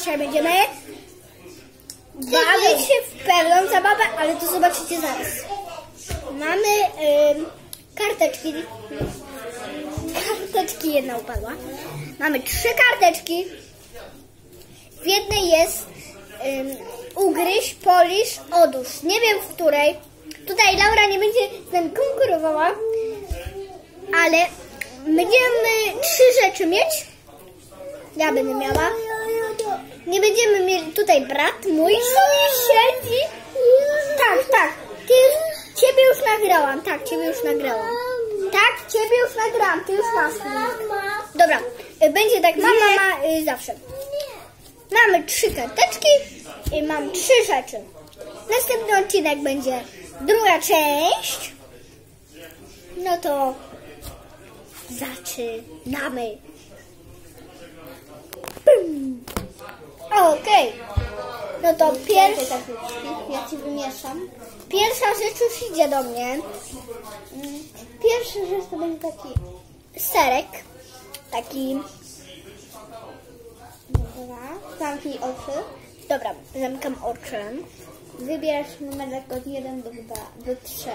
dzisiaj będziemy bawić się w pewną zabawę, ale to zobaczycie zaraz. Mamy karteczki. Karteczki, jedna upadła. Mamy 3 karteczki. W jednej jest ugryź, polisz, odłóż. Nie wiem w której. Tutaj Laura nie będzie z nami konkurowała, ale będziemy 3 rzeczy mieć. Ja będę miała. Nie będziemy mieli tutaj brat mój sobie siedzi. Tak. Ciebie już nagrałam. Tak, ciebie już nagrałam. Tak, ciebie już nagrałam. Ty już masz. Dobra, będzie tak. Mama ma zawsze. Mamy 3 karteczki i mam 3 rzeczy. Następny odcinek będzie druga część. No to zaczynamy. Okej. No to pierwsza. Ja ci wymieszam. Pierwsza rzecz już idzie do mnie. Pierwsza rzecz to będzie taki Serek. Taki. Dobra, zamknij oczy. Dobra, zamykam oczy. Wybierasz numerek od 1 do 3.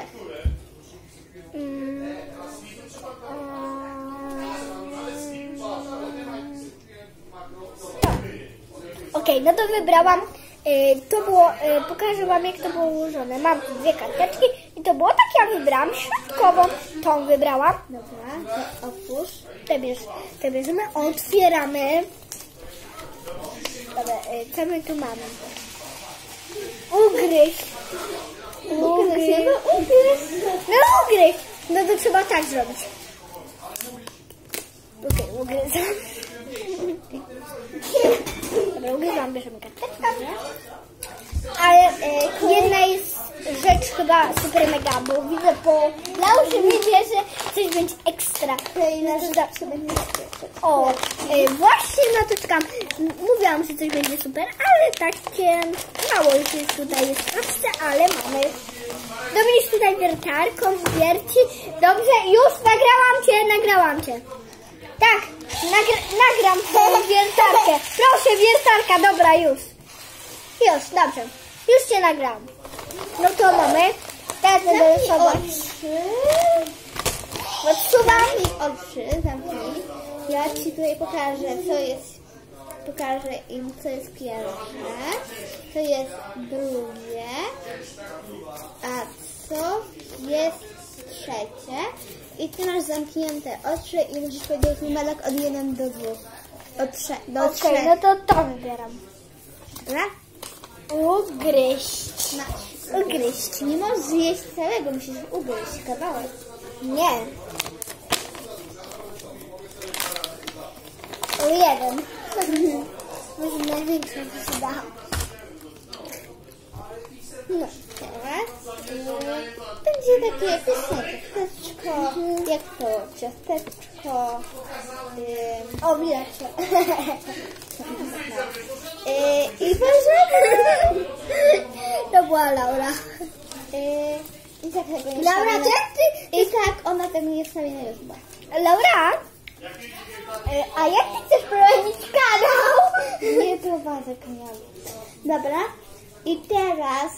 Okej, no to wybrałam. To było, pokażę wam jak to było ułożone. Mam tu 2 karteczki i to było tak, ja wybrałam środkową. Tą wybrałam. Dobra, to otwórz. Te bierzemy, otwieramy. Dobra, co my tu mamy? Ugryź. No ugryź. No to trzeba tak zrobić. Okej, ugryzam. Dobra, ugryzam, bierzemy karteczkę. Ale jedna jest rzecz chyba super mega, bo widzę po Laurze widzę, że coś będzie ekstra. Zawsze będzie O, właśnie na to czekam. Mówiłam, że coś będzie super, ale takie mało już jest tutaj, jest proste, ale mamy. Dominik tutaj wiertarką wierci. Dobrze, już nagrałam cię. Tak, nagram tą wiertarkę. Proszę, wiertarka, dobra, już. Już, dobrze. Już cię nagrałam. No to mamy. Teraz będę rysować. Odsuwam. Zamknij. Ja ci tutaj pokażę im, co jest pierwsze, co jest drugie, a co jest trzecie. I ty masz zamknięte oczy i musisz powiedzieć numerek od 1 do 2. Od 3 do 3. Okej, no to wybieram. Dobra? Ugryźć. Ugryźć. Nie możesz zjeść całego, musisz ugryźć kawałek. Nie. O 1. Może największą to się da. No, teraz będzie takie ciasteczko, jak to ciasteczko. O, widać. I proszę. To była Laura. I tak tego nie Laura, wstawi na... I tak ona tego nie wstawi na YouTube. Laura? A jak ty chcesz prowadzić kanał? Nie prowadzę kanału. Dobra. I teraz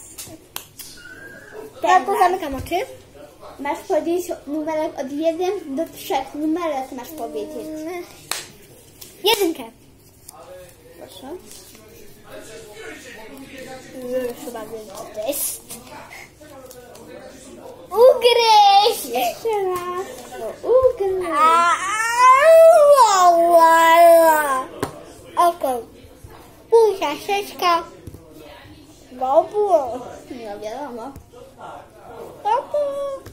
Ja to zamykam oczy. masz powiedzieć numerek od 1 do 3. Numerek masz powiedzieć. 1. Proszę. Już chyba wiem, co to jest. Ugryź! Jeszcze raz. Ugryź. Okej. Buzia, szyszka. Gobu. Nie wiadomo. Gobu.